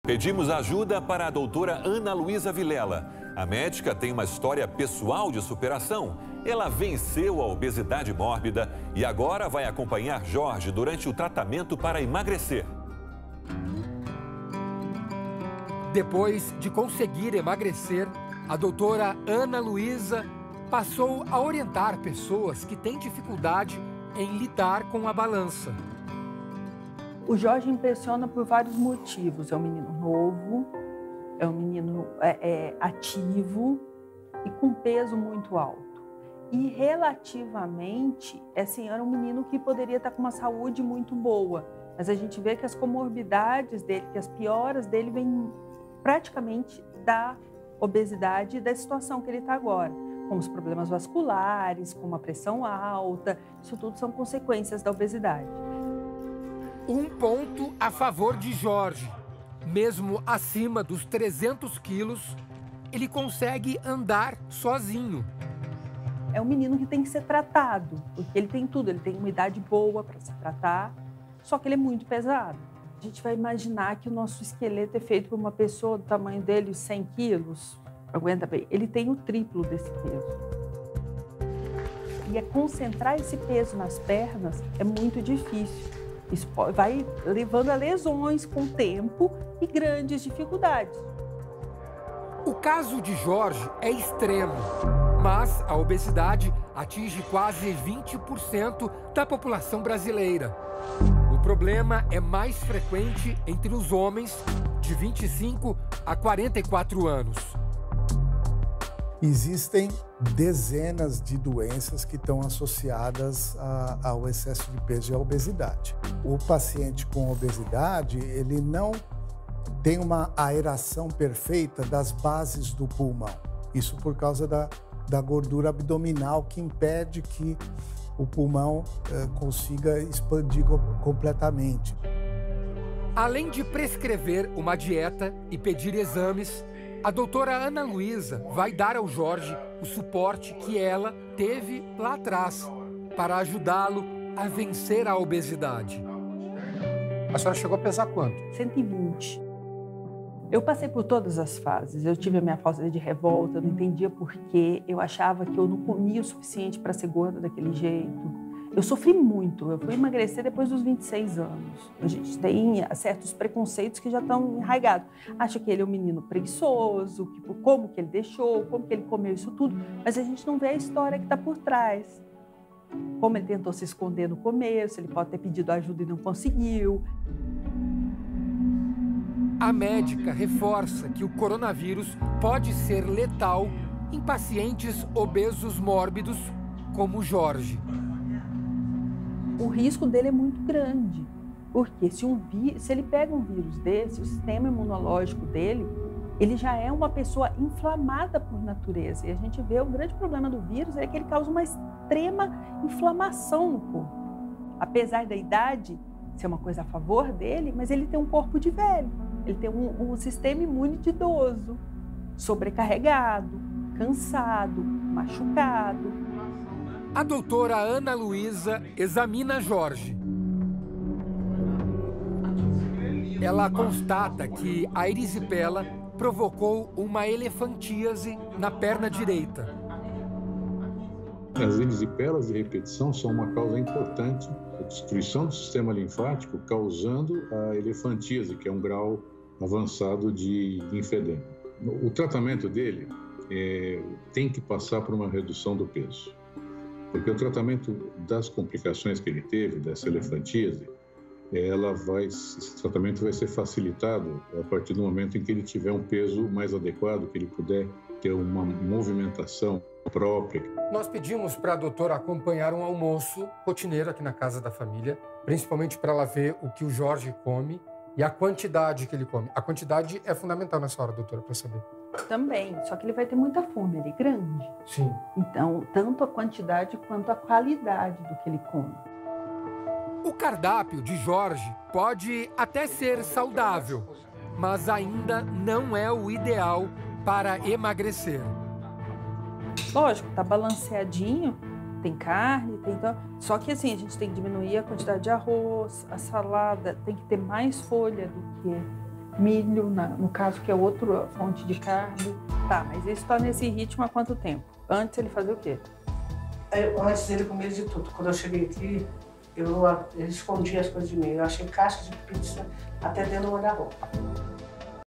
Pedimos ajuda para a doutora Ana Luísa Vilela. A médica tem uma história pessoal de superação. Ela venceu a obesidade mórbida e agora vai acompanhar Jorge durante o tratamento para emagrecer. Depois de conseguir emagrecer, a doutora Ana Luísa passou a orientar pessoas que têm dificuldade em lidar com a balança. O Jorge impressiona por vários motivos. É um menino novo, é um menino ativo e com peso muito alto. E relativamente, era um menino que poderia estar com uma saúde muito boa. Mas a gente vê que as comorbidades dele, que as pioras dele vêm praticamente da obesidade e da situação que ele está agora. Como os problemas vasculares, como a pressão alta, isso tudo são consequências da obesidade. Um ponto a favor de Jorge. Mesmo acima dos 300 quilos, ele consegue andar sozinho. É um menino que tem que ser tratado, porque ele tem tudo, ele tem uma idade boa para se tratar, só que ele é muito pesado. A gente vai imaginar que o nosso esqueleto é feito por uma pessoa do tamanho dele, 100 quilos, aguenta bem, ele tem o triplo desse peso. E concentrar esse peso nas pernas é muito difícil. Isso vai levando a lesões com o tempo e grandes dificuldades. O caso de Jorge é extremo, mas a obesidade atinge quase 20% da população brasileira. O problema é mais frequente entre os homens de 25 a 44 anos. Existem dezenas de doenças que estão associadas ao excesso de peso e à obesidade. O paciente com obesidade, ele não tem uma aeração perfeita das bases do pulmão. Isso por causa da gordura abdominal que impede que o pulmão consiga expandir completamente. Além de prescrever uma dieta e pedir exames, a doutora Ana Luísa vai dar ao Jorge o suporte que ela teve lá atrás para ajudá-lo a vencer a obesidade. A senhora chegou a pesar quanto? 120. Eu passei por todas as fases. Eu tive a minha fase de revolta, eu não entendia por quê. Eu achava que eu não comia o suficiente para ser gorda daquele jeito. Eu sofri muito. Eu fui emagrecer depois dos 26 anos. A gente tem certos preconceitos que já estão enraigados. Acha que ele é um menino preguiçoso, como que ele deixou, como que ele comeu isso tudo. Mas a gente não vê a história que está por trás. Como ele tentou se esconder no começo, ele pode ter pedido ajuda e não conseguiu. A médica reforça que o coronavírus pode ser letal em pacientes obesos mórbidos como Jorge. O risco dele é muito grande, porque se ele pega um vírus desse, o sistema imunológico dele, ele já é uma pessoa inflamada por natureza. E a gente vê o grande problema do vírus é que ele causa uma extrema inflamação no corpo. Apesar da idade ser uma coisa a favor dele, mas ele tem um corpo de velho. Ele tem um sistema imune de idoso, sobrecarregado, cansado, machucado. A doutora Ana Luísa examina Jorge. Ela constata que a erisipela provocou uma elefantíase na perna direita. As erisipelas de repetição são uma causa importante da destruição do sistema linfático, causando a elefantíase, que é um grau avançado de linfedema. O tratamento dele tem que passar por uma redução do peso. Porque o tratamento das complicações que ele teve, dessa elefantíase, esse tratamento vai ser facilitado a partir do momento em que ele tiver um peso mais adequado, que ele puder ter uma movimentação própria. Nós pedimos para a doutora acompanhar um almoço rotineiro aqui na casa da família, principalmente para ela ver o que o Jorge come e a quantidade que ele come. A quantidade é fundamental nessa hora, doutora, para saber. Também, só que ele vai ter muita fome, ele é grande. Sim. Então, tanto a quantidade quanto a qualidade do que ele come. O cardápio de Jorge pode até ser saudável, mas ainda não é o ideal para emagrecer. Lógico, tá balanceadinho, tem carne, só que assim, a gente tem que diminuir a quantidade de arroz, a salada, tem que ter mais folha do que milho, no caso, que é outra fonte de carne. Tá, mas ele está nesse ritmo há quanto tempo? Antes ele fazia o quê? Antes ele comia de tudo. Quando eu cheguei aqui, ele escondia as coisas de mim. Eu achei caixa de pizza até dentro do guarda-roupa.